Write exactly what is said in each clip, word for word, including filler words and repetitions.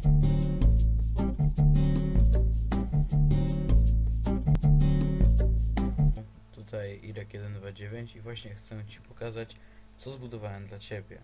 Tutaj Irek jeden dwa dziewięć i właśnie chcę Ci pokazać, co zbudowałem dla Ciebie.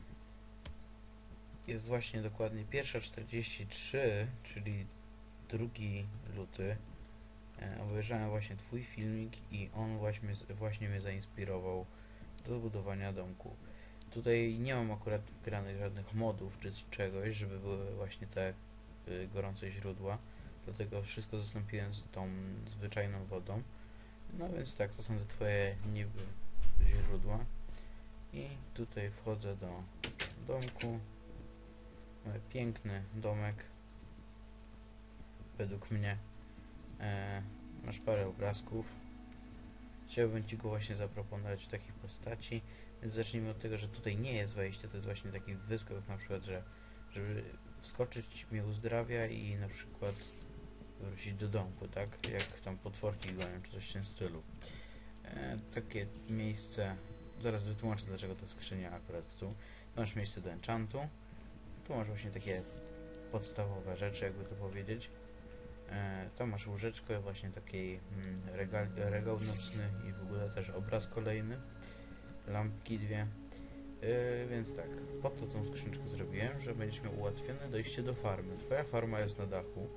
Jest właśnie dokładnie pierwsza czterdzieści trzy, czyli drugi luty. E, obejrzałem właśnie Twój filmik i on właśnie, właśnie mnie zainspirował do zbudowania domku. Tutaj nie mam akurat wgranych żadnych modów czy czegoś, żeby były właśnie te y, gorące źródła, dlatego wszystko zastąpiłem z tą zwyczajną wodą. No więc tak, to są te Twoje niby źródła. I tutaj wchodzę do domku. Mamy piękny domek. Według mnie. E, masz parę obrazków. Chciałbym Ci go właśnie zaproponować w takiej postaci. Więc zacznijmy od tego, że tutaj nie jest wejście. To jest właśnie taki wyskok, na przykład, że żeby wskoczyć mnie uzdrawia i na przykład wrócić do domku, tak? Jak tam potworki gonią, czy coś w tym stylu. E, takie miejsce, zaraz wytłumaczę, dlaczego to skrzynia akurat tu. Tu masz miejsce do enchantu. Tu masz właśnie takie podstawowe rzeczy, jakby to powiedzieć. E, tam masz łóżeczkę, właśnie takiej mm, regal, regał nocny i w ogóle też obraz kolejny. Lampki dwie. Yy, więc tak, po to tą skrzyneczkę zrobiłem, że będziesz miał ułatwione dojście do farmy. Twoja farma jest na dachu.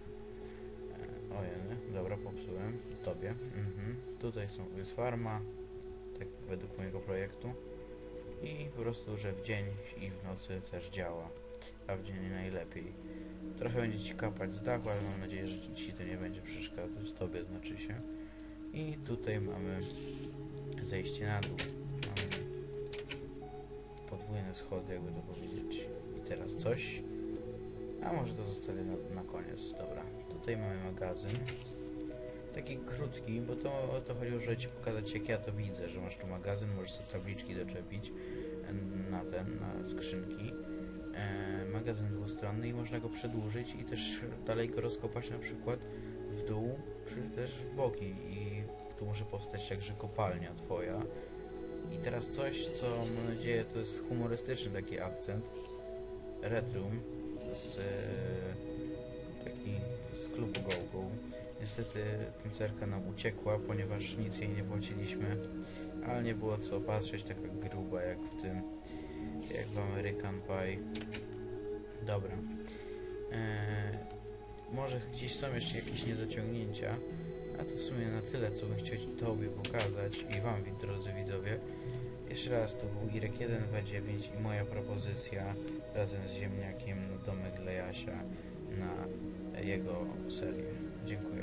Yy, ojej, dobra, popsułem. Tobie. Mhm. Tutaj są, jest farma, tak według mojego projektu. I po prostu, że w dzień i w nocy też działa. A w dzień najlepiej. Trochę będzie Ci kapać z dachu, ale mam nadzieję, że Ci to nie będzie przeszkadzać. Tobie znaczy się. I tutaj mamy zejście na dół. Mamy podwójne schody, jakby to powiedzieć. I teraz coś. A może to zostawię na, na koniec. Dobra. Tutaj mamy magazyn. Taki krótki, bo to o to chodziło, żeby Ci pokazać, jak ja to widzę, że masz tu magazyn, możesz sobie tabliczki doczepić na ten, na skrzynki. E, magazyn dwustronny i można go przedłużyć i też dalej go rozkopać na przykład w dół, czy też w boki. I tu może powstać także kopalnia Twoja. I teraz coś, co mam nadzieję, to jest humorystyczny taki akcent. Red Room z e, taki z klubu GoGo. Niestety tancerka nam uciekła, ponieważ nic jej nie płaciliśmy, ale nie było co patrzeć, taka gruba jak w tym, jak w American Pie. Dobra. Eee, może gdzieś są jeszcze jakieś niedociągnięcia, a to w sumie na tyle, co bym chciał Tobie pokazać i Wam, drodzy widzowie. Jeszcze raz, tu był Irek jeden dwa dziewięć i moja propozycja razem z ziemniakiem na domek dla Jasia na jego serię. Dziękuję.